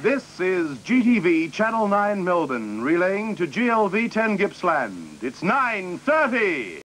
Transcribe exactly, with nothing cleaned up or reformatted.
This is G T V Channel nine Melbourne, relaying to G L V ten Gippsland. It's nine thirty.